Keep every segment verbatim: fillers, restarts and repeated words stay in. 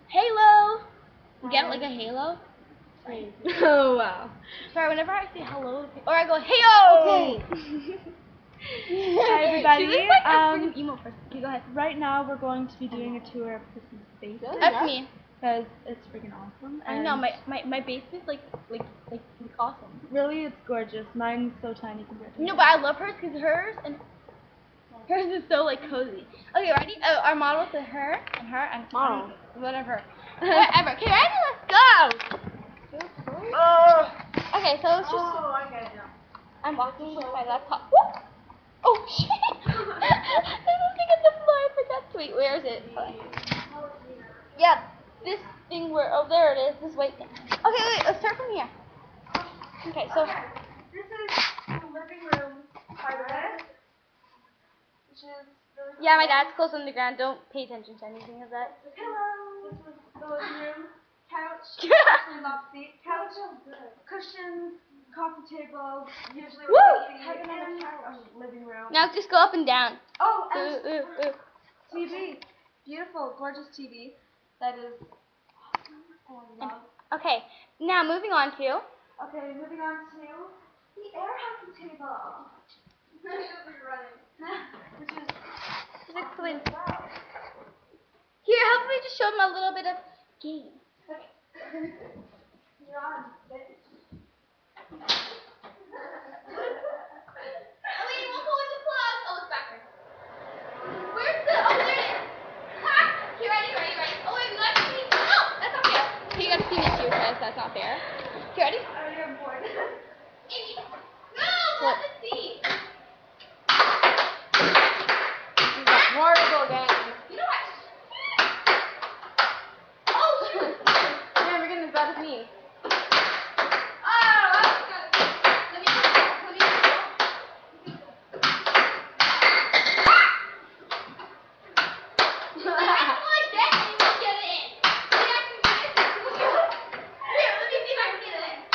Halo. You get it like a halo? Oh wow. Sorry, whenever I say hello, or I go, heyo! Okay. Hi everybody. She looks like a um, freaking emo person. Okay, go ahead. right now we're going to be doing a tour of Kristen's basement. That's me. Because it's freaking awesome. I know, my, my, my basement's like, like, like, like awesome. Really, it's gorgeous. Mine's so tiny compared to No, yours. but I love hers because hers and hers is so like cozy. Okay, ready? Uh, our models are her and her and Model. and whatever. Whatever. Okay, ready? Let's go. Oh. Okay, so it's just. Oh, I get it now. I'm walking with my laptop. Whoop! Oh shit! I was looking at the fly. I forgot to wait. Where is it? Yeah, this thing where. Oh, there it is. This white thing. Okay, wait. Let's start from here. Okay, so. This is the living room part of it, which is really Yeah, my dad's close on the ground. Don't pay attention to anything of that. Hello. This is the living room. Couch. Actually, love seat. Couch. Cushions. Coffee table. Usually Woo! would be in a living room. Now just go up and down. Oh, Ooh, and ooh, ooh. T V. Beautiful, gorgeous T V. That is awesome. I love. Okay, now moving on to. Okay, moving on to the air hockey table. Which is Is it clean? Here, help me just show them a little bit of game. You're on. Oh, wait, we'll go with the plug. Oh, it's backwards. Where's the? Oh, there it is. Ha! You ready? Ready? Ready? Oh, wait, we got to see. No, that's not fair. Okay, you got to see me too, guys. That's not fair. You ready? Oh, you're bored. No, let the seat. More to go again. You know what? Oh, shoot. Man, we're getting as bad as me. Oh, that's good. Let me let me Just like that, and you get it in. See, I can get it. Here, let me see if I can get it in.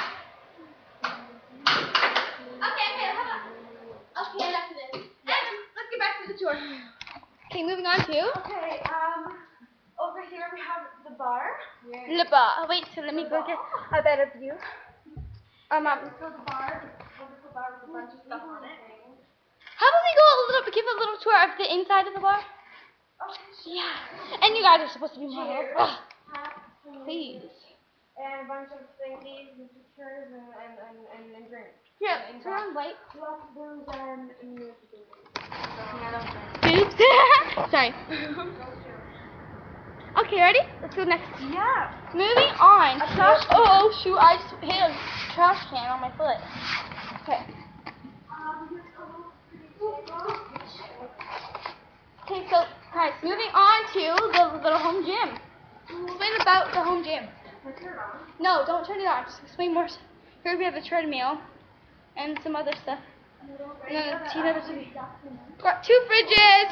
Okay, okay, how about? Okay, enough of this. And let's get back to the tour. Okay, moving on to Okay, um, over here we have the bar. the bar. Wait, so let me go get a better view. Um, um, So the bar, wonderful bar with a bunch of stuff on it. how about we go a little, give a little tour of the inside of the bar? Yeah. And you guys are supposed to be models. Ugh. Please. And a bunch of thingies and pictures and, and, and, and, and drinks. Here, turn on light. Lots of booze and, and music. Boobs. Sorry. Okay, ready? Let's go next. Yeah. Moving on. A trash can. Oh, shoot. I just hit a trash can on my foot. Okay. Okay, so, guys, moving on to the little home gym. Explain about the home gym. No, don't turn it on. Just explain more. Here we have a treadmill and some other stuff. And then a T V. Got two fridges.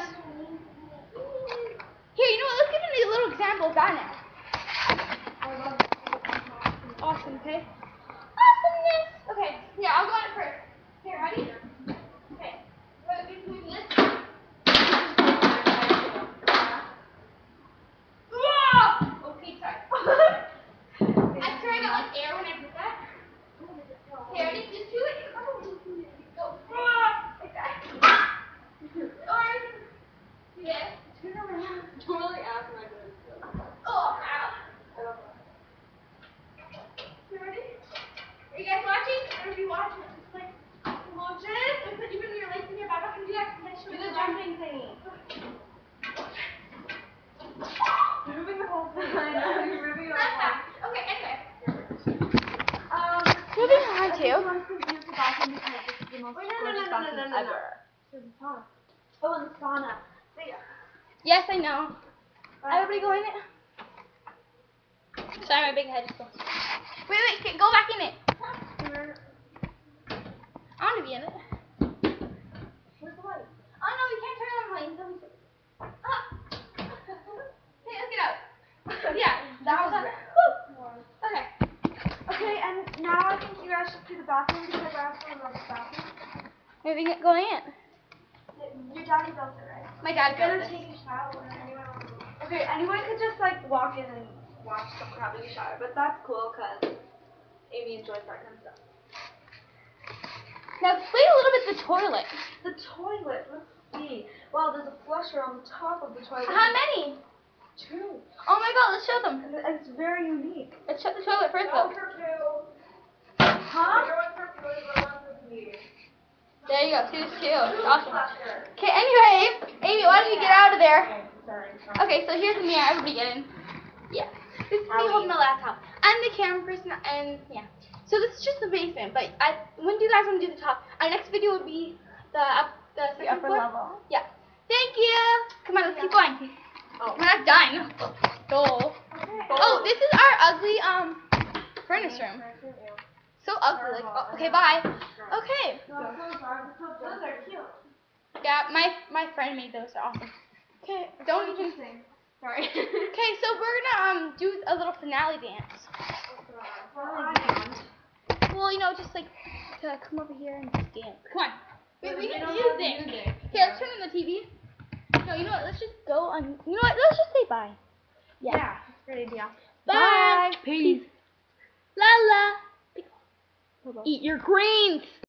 Here, you know what? Let's give them a little example of that now. Awesome, okay? Awesomeness. Okay, yeah, I'll go on it first. Here, ready? Okay. We're going to move this. Okay, sorry. I swear I got like air when I did that. Okay, ready? Just do it. Go. Like that. Or do this. Turn around. Don't really act like this. Oh, ow. You ready? Are you guys watching? Or are you watching? Just like watch it. And put even your legs in your back. I can do that. Can I show Do you the jumping thing. You're moving the whole thing. I know, you're moving the whole thing. Okay, anyway. Um, Moving on I to. think you want to use the bathroom because this is the most Wait, no, no, gorgeous no, no, no, bathroom no, no, no. Uh, ever. There's a sauna. Oh, and the sauna. See ya. Yes, I know. Everybody go in it. Sorry, my big head is full. Wait, wait, get- go back in it. I want to be in it. Where's the light? Oh no, we can't turn on the light. Ah. Hey, let's get out. Yeah, That was that. rad. Woo. Okay. Okay, and now I think you guys should see the bathroom because I absolutely love the bathroom. Moving it, going in. Your daddy built it, right? My dad You're built gonna this. take a shower. Anyone, okay, anyone could just like walk in and watch someone having a shower, but that's cool because Amy enjoys that kind of stuff. Now explain a little bit the toilet. The toilet, let's see. Wow, there's a flusher on the top of the toilet. How many? Two. Oh my god, let's show them. And and it's very unique. Let's show the toilet first though. Huh? There you go, see this too. Awesome. Okay, anyway, Amy, why don't you get out of there? Okay, so here's the mirror, everybody get in. Yeah. This is me holding my laptop. I'm the camera person, and yeah. So this is just the basement, but I, when do you guys want to do the top? Our next video would be the up, the, The upper floor? level. Yeah. Thank you. Come on, let's keep going. Oh. We're not done. Go. Oh, this is our ugly um furnace room. So ugly. Like, oh, okay, bye. Okay. Those are cute. Yeah, my my friend made those. They're awesome. Okay, don't even. Sorry. Okay, so we're gonna um do a little finale dance. Well, you know, just like to come over here and just dance. Come on. We, we can do this. Okay, let's turn on the T V. No, you know what? Let's just go on. You know what? Let's just say bye. Yeah. Yeah, great idea. Bye. Peace. La la. Eat your greens.